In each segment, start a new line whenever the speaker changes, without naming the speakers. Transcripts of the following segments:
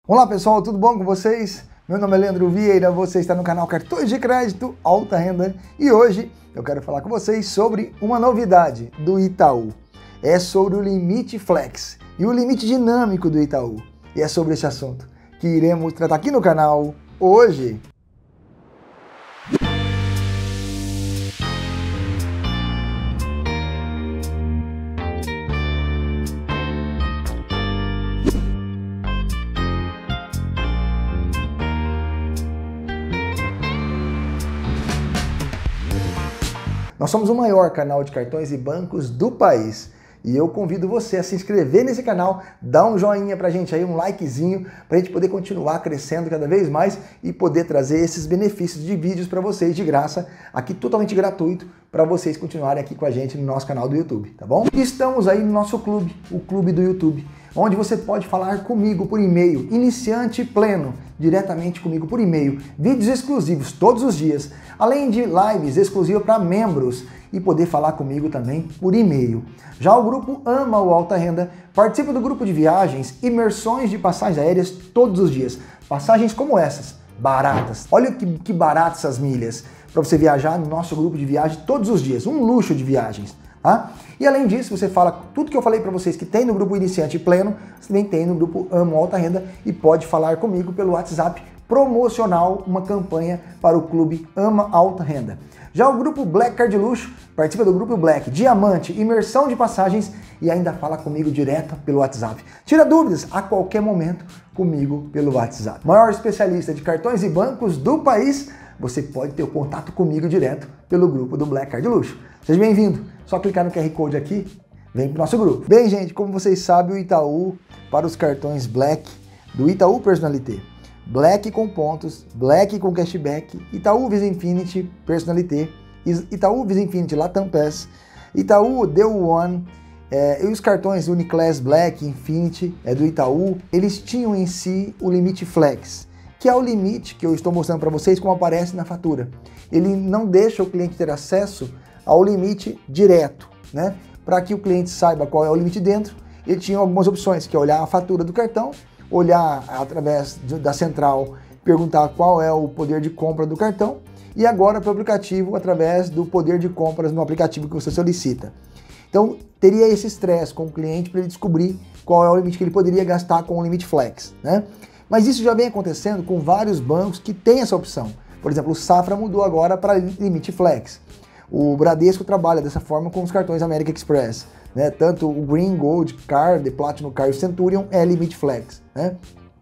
Olá pessoal, tudo bom com vocês? Meu nome é Leandro Vieira, você está no canal Cartões de Crédito Alta Renda e hoje eu quero falar com vocês sobre uma novidade do Itaú. É sobre o limite flex e o limite dinâmico do Itaú. E é sobre esse assunto que iremos tratar aqui no canal hoje. Nós somos o maior canal de cartões e bancos do país e eu convido você a se inscrever nesse canal, dar um joinha pra gente aí, um likezinho, pra gente poder continuar crescendo cada vez mais e poder trazer esses benefícios de vídeos para vocês de graça, aqui totalmente gratuito, para vocês continuarem aqui com a gente no nosso canal do YouTube, tá bom? E estamos aí no nosso clube, o Clube do YouTube, onde você pode falar comigo por e-mail, iniciante pleno, diretamente comigo por e-mail, vídeos exclusivos todos os dias, além de lives exclusivas para membros e poder falar comigo também por e-mail. Já o grupo Ama o Alta Renda participa do grupo de viagens, imersões de passagens aéreas todos os dias, passagens como essas, baratas. Olha que baratas essas milhas para você viajar no nosso grupo de viagem todos os dias, um luxo de viagens. Tá? E além disso, você fala tudo que eu falei para vocês que tem no grupo Iniciante Pleno, você também tem no grupo Amo Alta Renda e pode falar comigo pelo WhatsApp promocional, uma campanha para o Clube Ama Alta Renda. Já o grupo Black Card Luxo participa do grupo Black, Diamante, imersão de passagens e ainda fala comigo direto pelo WhatsApp. Tira dúvidas a qualquer momento comigo pelo WhatsApp. Maior especialista de cartões e bancos do país, você pode ter o contato comigo direto pelo grupo do Black Card Luxo. Seja bem-vindo. Só clicar no QR Code aqui, vem pro nosso grupo. Bem, gente, como vocês sabem, o Itaú, para os cartões Black do Itaú Personalité, Black com pontos, Black com cashback, Itaú Visa Infinity Personalité, Itaú Visa Infinity Latam Pass, Itaú Deu One, e os cartões Uniclass Black, Infinity, do Itaú, eles tinham em si o limite Flex, que é o limite que eu estou mostrando para vocês como aparece na fatura. Ele não deixa o cliente ter acesso ao limite direto, né? Para que o cliente saiba qual é o limite dentro, ele tinha algumas opções, que é olhar a fatura do cartão, olhar através da central, perguntar qual é o poder de compra do cartão, e agora para o aplicativo, através do poder de compras no aplicativo que você solicita. Então, teria esse estresse com o cliente para ele descobrir qual é o limite que ele poderia gastar com o limite Flex, né? Mas isso já vem acontecendo com vários bancos que têm essa opção. Por exemplo, o Safra mudou agora para limite Flex. O Bradesco trabalha dessa forma com os cartões American Express, né? Tanto o Green, Gold, Card, Platinum Card e o Centurion é Limite Flex, né?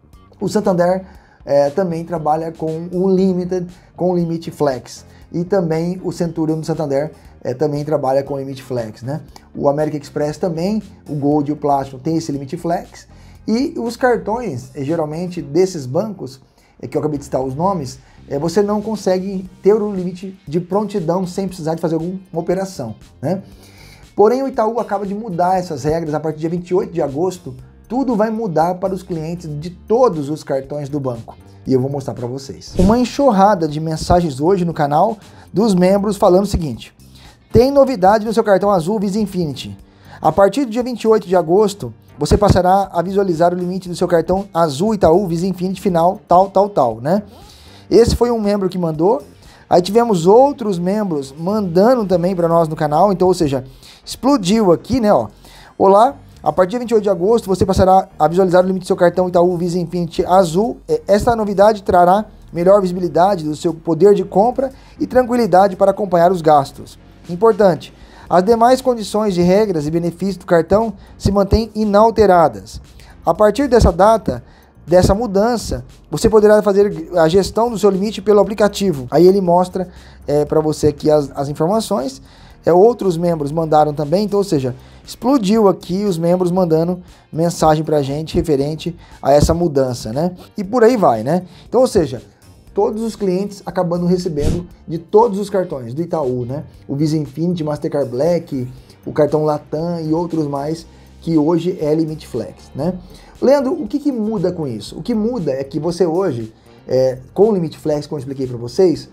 O Santander também trabalha com o Limited, com o Limite Flex. E também o Centurion do Santander também trabalha com o Limite Flex, né? O American Express também, o Gold e o Platinum tem esse Limite Flex. E os cartões, geralmente, desses bancos, que eu acabei de citar os nomes, você não consegue ter o limite de prontidão sem precisar de fazer alguma operação, né? Porém, o Itaú acaba de mudar essas regras a partir do dia 28 de agosto, tudo vai mudar para os clientes de todos os cartões do banco. E eu vou mostrar para vocês. Uma enxurrada de mensagens hoje no canal dos membros falando o seguinte: tem novidade no seu cartão azul Visa Infinity. A partir do dia 28 de agosto, você passará a visualizar o limite do seu cartão azul Itaú Visa Infinity final tal, né? Esse foi um membro que mandou. Aí tivemos outros membros mandando também para nós no canal. Então, ou seja, explodiu aqui, né? Ó. Olá, a partir de 28 de agosto você passará a visualizar o limite do seu cartão Itaú Visa Infinity azul. Esta novidade trará melhor visibilidade do seu poder de compra e tranquilidade para acompanhar os gastos. Importante, as demais condições de regras e benefícios do cartão se mantêm inalteradas. A partir dessa data, dessa mudança, você poderá fazer a gestão do seu limite pelo aplicativo. Aí ele mostra para você aqui as informações. Outros membros mandaram também, então, ou seja, explodiu aqui os membros mandando mensagem para a gente referente a essa mudança, né? E por aí vai, né? Então, ou seja, todos os clientes acabando recebendo de todos os cartões do Itaú, né? O Visa Infinity, Mastercard Black, o cartão Latam e outros mais, que hoje é Limite Flex, né? Leandro, o que muda com isso? O que muda é que você hoje, com o Limite Flex, como eu expliquei para vocês,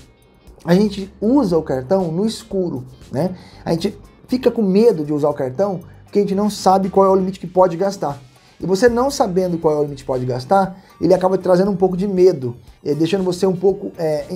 a gente usa o cartão no escuro, né? A gente fica com medo de usar o cartão porque a gente não sabe qual é o limite que pode gastar. E você não sabendo qual é o limite que pode gastar, ele acaba trazendo um pouco de medo, deixando você um pouco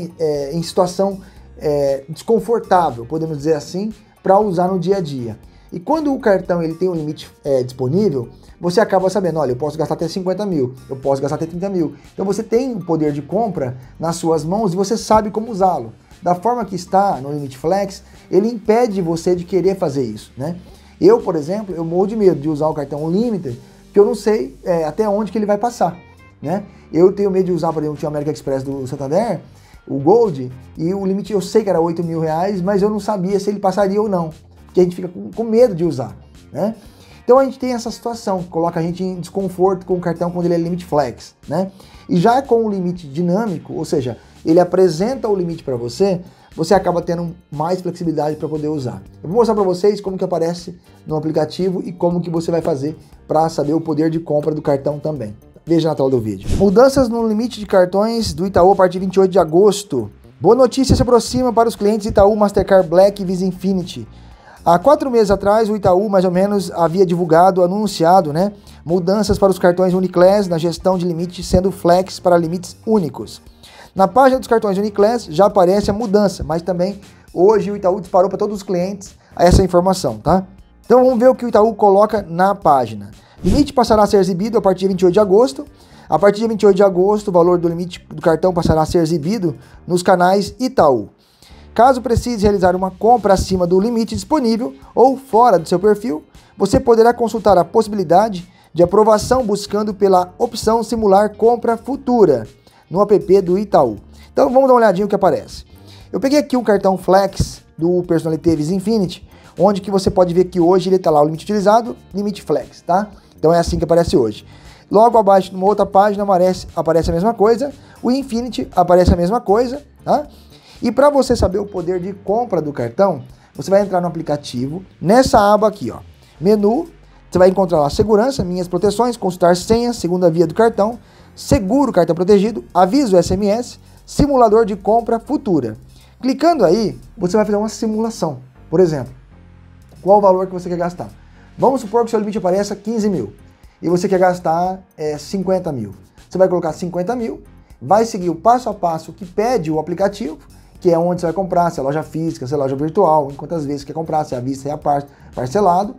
em situação desconfortável, podemos dizer assim, para usar no dia a dia. E quando o cartão ele tem um limite disponível, você acaba sabendo, olha, eu posso gastar até 50 mil, eu posso gastar até 30 mil. Então você tem o poder de compra nas suas mãos e você sabe como usá-lo. Da forma que está no Limite Flex, ele impede você de querer fazer isso, né? Eu, por exemplo, eu morro de medo de usar o cartão Unlimited, porque eu não sei até onde que ele vai passar, né? Eu tenho medo de usar, por exemplo, o American Express do Santander, o Gold, e o limite eu sei que era 8 mil reais, mas eu não sabia se ele passaria ou não, porque a gente fica com medo de usar, né? Então a gente tem essa situação, que coloca a gente em desconforto com o cartão quando ele é Limite Flex, né? E já com o limite dinâmico, ou seja, ele apresenta o limite para você, você acaba tendo mais flexibilidade para poder usar. Eu vou mostrar para vocês como que aparece no aplicativo e como que você vai fazer para saber o poder de compra do cartão também. Veja na tela do vídeo. Mudanças no limite de cartões do Itaú a partir de 28 de agosto. Boa notícia se aproxima para os clientes Itaú, Mastercard Black e Visa Infinity. Há 4 meses atrás, o Itaú, mais ou menos, havia divulgado, anunciado, né, mudanças para os cartões Uniclass na gestão de limite, sendo flex para limites únicos. Na página dos cartões Uniclass já aparece a mudança, mas também hoje o Itaú disparou para todos os clientes essa informação, tá? Então vamos ver o que o Itaú coloca na página. Limite passará a ser exibido a partir de 28 de agosto. A partir de 28 de agosto, o valor do limite do cartão passará a ser exibido nos canais Itaú. Caso precise realizar uma compra acima do limite disponível ou fora do seu perfil, você poderá consultar a possibilidade de aprovação buscando pela opção simular compra futura no app do Itaú. Então vamos dar uma olhadinha no que aparece. Eu peguei aqui um cartão Flex do Personalité Visa Infinity, onde que você pode ver que hoje ele está lá o limite utilizado, limite Flex, tá? Então é assim que aparece hoje. Logo abaixo, numa outra página, aparece a mesma coisa, o Infinity aparece a mesma coisa, tá? E para você saber o poder de compra do cartão, você vai entrar no aplicativo, nessa aba aqui, ó, menu, você vai encontrar lá segurança, minhas proteções, consultar senha, segunda via do cartão, seguro cartão protegido, aviso SMS, simulador de compra futura. Clicando aí, você vai fazer uma simulação. Por exemplo, qual o valor que você quer gastar? Vamos supor que o seu limite apareça 15 mil e você quer gastar 50 mil. Você vai colocar 50 mil, vai seguir o passo a passo que pede o aplicativo, que é onde você vai comprar, se é loja física, se é loja virtual, em quantas vezes você quer comprar, se é à vista, se é a parte, parcelado,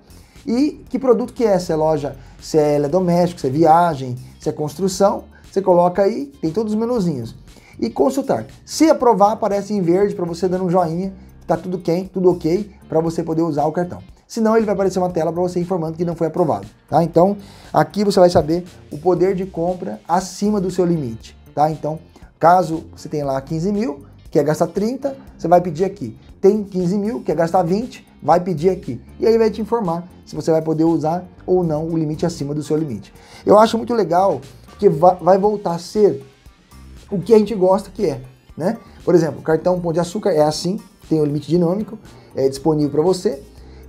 e que produto que é, se é loja, se é eletrodoméstico, se é viagem, se é construção, você coloca aí, tem todos os menuzinhos. E consultar. Se aprovar, aparece em verde para você dando um joinha, que tá tudo ok, para você poder usar o cartão. Senão ele vai aparecer uma tela para você informando que não foi aprovado, tá? Então, aqui você vai saber o poder de compra acima do seu limite, tá? Então, caso você tenha lá 15 mil, quer gastar 30, você vai pedir aqui. Tem 15 mil, quer gastar 20, vai pedir aqui. E aí vai te informar se você vai poder usar ou não o limite acima do seu limite. Eu acho muito legal, porque vai voltar a ser o que a gente gosta que é, né? Por exemplo, o cartão Pão de Açúcar é assim, tem o limite dinâmico, é disponível para você.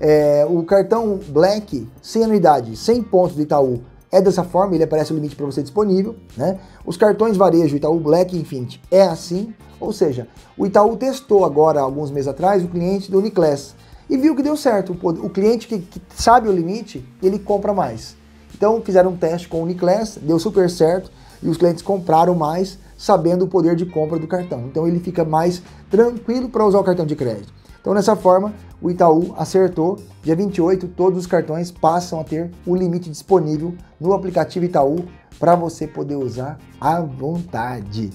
O cartão Black, sem anuidade, 100 pontos do Itaú, é dessa forma, ele aparece o limite para você disponível, né? Os cartões varejo Itaú Black e Infinity é assim, ou seja, o Itaú testou agora, alguns meses atrás, o cliente do Uniclass e viu que deu certo. O cliente que sabe o limite, ele compra mais. Então fizeram um teste com o Uniclass, deu super certo e os clientes compraram mais, sabendo o poder de compra do cartão. Então ele fica mais tranquilo para usar o cartão de crédito. Então dessa forma, o Itaú acertou, dia 28 todos os cartões passam a ter o limite disponível no aplicativo Itaú para você poder usar à vontade,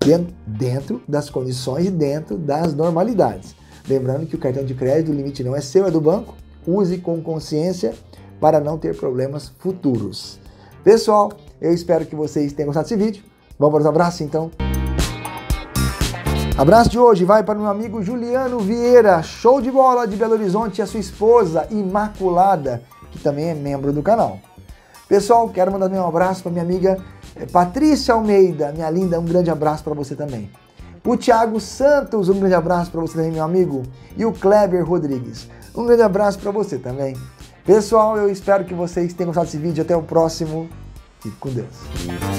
dentro das condições e dentro das normalidades. Lembrando que o cartão de crédito, o limite não é seu, é do banco, use com consciência para não ter problemas futuros. Pessoal, eu espero que vocês tenham gostado desse vídeo. Vamos para os abraços então? Abraço de hoje vai para o meu amigo Juliano Vieira, show de bola de Belo Horizonte, e a sua esposa Imaculada, que também é membro do canal. Pessoal, quero mandar um abraço para minha amiga Patrícia Almeida, minha linda, um grande abraço para você também. O Thiago Santos, um grande abraço para você também, meu amigo. E o Kleber Rodrigues, um grande abraço para você também. Pessoal, eu espero que vocês tenham gostado desse vídeo. Até o próximo. Fique com Deus.